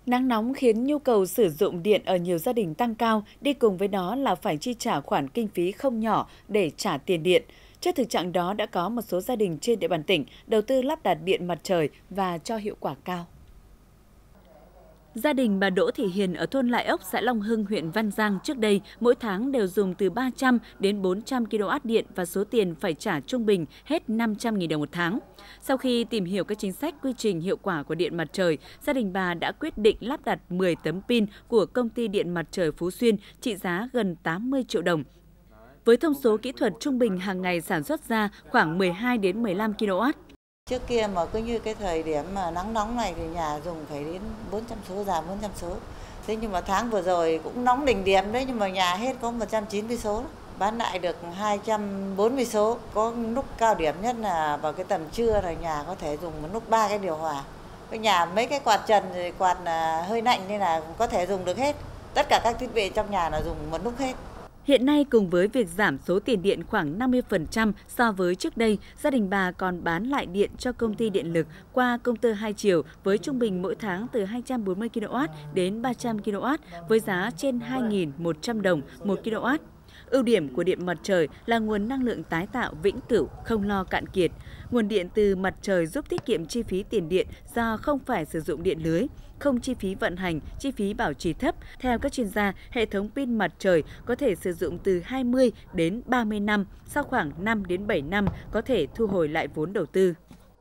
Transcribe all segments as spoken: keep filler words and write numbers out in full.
Nắng nóng khiến nhu cầu sử dụng điện ở nhiều gia đình tăng cao, đi cùng với đó là phải chi trả khoản kinh phí không nhỏ để trả tiền điện. Trước thực trạng đó đã có một số gia đình trên địa bàn tỉnh đầu tư lắp đặt điện mặt trời và cho hiệu quả cao. Gia đình bà Đỗ Thị Hiền ở thôn Lại Ốc, xã Long Hưng, huyện Văn Giang trước đây mỗi tháng đều dùng từ ba trăm đến bốn trăm ki lô oát điện và số tiền phải trả trung bình hết năm trăm nghìn đồng một tháng. Sau khi tìm hiểu các chính sách quy trình hiệu quả của điện mặt trời, gia đình bà đã quyết định lắp đặt mười tấm pin của công ty điện mặt trời Phú Xuyên trị giá gần tám mươi triệu đồng. Với thông số kỹ thuật trung bình hàng ngày sản xuất ra khoảng mười hai đến mười lăm ki lô oát. Trước kia mà cứ như cái thời điểm mà nắng nóng này thì nhà dùng phải đến bốn trăm số, giảm bốn trăm số. Thế nhưng mà tháng vừa rồi cũng nóng đỉnh điểm đấy, nhưng mà nhà hết có một trăm chín mươi số, bán lại được hai trăm bốn mươi số. Có lúc cao điểm nhất là vào cái tầm trưa là nhà có thể dùng một lúc ba cái điều hòa. Cái nhà mấy cái quạt trần rồi quạt hơi lạnh nên là có thể dùng được hết. Tất cả các thiết bị trong nhà là dùng một lúc hết. Hiện nay, cùng với việc giảm số tiền điện khoảng năm mươi phần trăm so với trước đây, gia đình bà còn bán lại điện cho công ty điện lực qua công tơ hai chiều với trung bình mỗi tháng từ hai trăm bốn mươi ki lô oát đến ba trăm ki lô oát với giá trên hai nghìn một trăm đồng một ki lô oát. Ưu điểm của điện mặt trời là nguồn năng lượng tái tạo vĩnh cửu, không lo cạn kiệt. Nguồn điện từ mặt trời giúp tiết kiệm chi phí tiền điện do không phải sử dụng điện lưới, không chi phí vận hành, chi phí bảo trì thấp. Theo các chuyên gia, hệ thống pin mặt trời có thể sử dụng từ hai mươi đến ba mươi năm, sau khoảng năm đến bảy năm có thể thu hồi lại vốn đầu tư.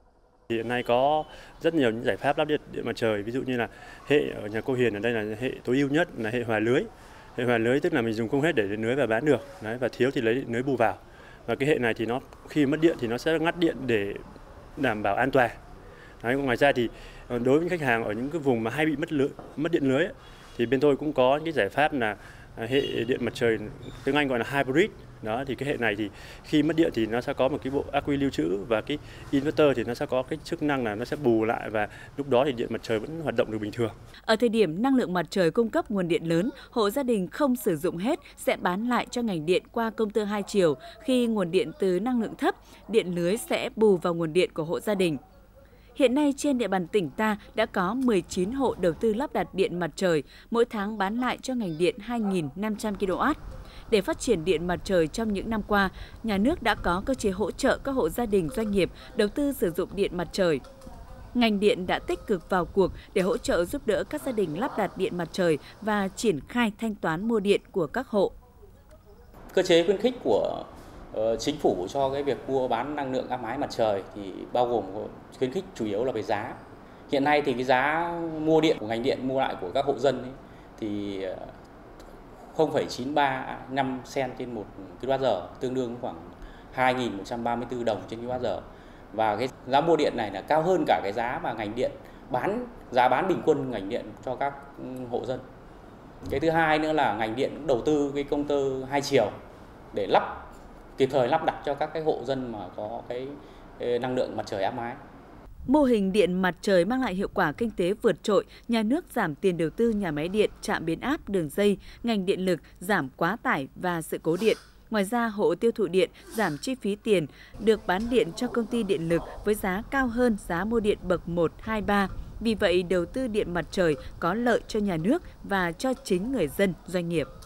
Hiện nay có rất nhiều những giải pháp lắp điện điện mặt trời, ví dụ như là hệ ở nhà cô Hiền ở đây là hệ tối ưu nhất là hệ hòa lưới. Hệ hòa lưới tức là mình dùng không hết để điện lưới và bán được, đấy, và thiếu thì lấy điện lưới bù vào. Và cái hệ này thì nó khi mất điện thì nó sẽ ngắt điện để đảm bảo an toàn. Đấy, ngoài ra thì đối với khách hàng ở những cái vùng mà hay bị mất lưới, mất điện lưới ấy, thì bên tôi cũng có cái giải pháp là hệ điện mặt trời, tiếng Anh gọi là hybrid. Đó thì cái hệ này thì khi mất điện thì nó sẽ có một cái bộ ắc quy lưu trữ, và cái inverter thì nó sẽ có cái chức năng là nó sẽ bù lại, và lúc đó thì điện mặt trời vẫn hoạt động được bình thường. Ở thời điểm năng lượng mặt trời cung cấp nguồn điện lớn, hộ gia đình không sử dụng hết sẽ bán lại cho ngành điện qua công tơ hai chiều. Khi nguồn điện từ năng lượng thấp, điện lưới sẽ bù vào nguồn điện của hộ gia đình. Hiện nay trên địa bàn tỉnh ta đã có mười chín hộ đầu tư lắp đặt điện mặt trời, mỗi tháng bán lại cho ngành điện hai nghìn năm trăm ki lô oát. Để phát triển điện mặt trời trong những năm qua, nhà nước đã có cơ chế hỗ trợ các hộ gia đình doanh nghiệp đầu tư sử dụng điện mặt trời. Ngành điện đã tích cực vào cuộc để hỗ trợ giúp đỡ các gia đình lắp đặt điện mặt trời và triển khai thanh toán mua điện của các hộ. Cơ chế khuyến khích của chính phủ cho cái việc mua bán năng lượng áp mái mặt trời thì bao gồm khuyến khích chủ yếu là về giá. Hiện nay thì cái giá mua điện của ngành điện mua lại của các hộ dân ấy, thì không phẩy chín ba năm sen trên một kWh, tương đương khoảng hai nghìn một trăm ba mươi tư đồng trên kWh. Và cái giá mua điện này là cao hơn cả cái giá mà ngành điện bán, giá bán bình quân ngành điện cho các hộ dân. Cái thứ hai nữa là ngành điện đầu tư cái công tơ hai chiều để lắp kịp thời lắp đặt cho các cái hộ dân mà có cái năng lượng mặt trời áp mái. Mô hình điện mặt trời mang lại hiệu quả kinh tế vượt trội, nhà nước giảm tiền đầu tư nhà máy điện, trạm biến áp, đường dây, ngành điện lực giảm quá tải và sự cố điện. Ngoài ra, hộ tiêu thụ điện giảm chi phí tiền, được bán điện cho công ty điện lực với giá cao hơn giá mua điện bậc một, hai, ba. Vì vậy, đầu tư điện mặt trời có lợi cho nhà nước và cho chính người dân, doanh nghiệp.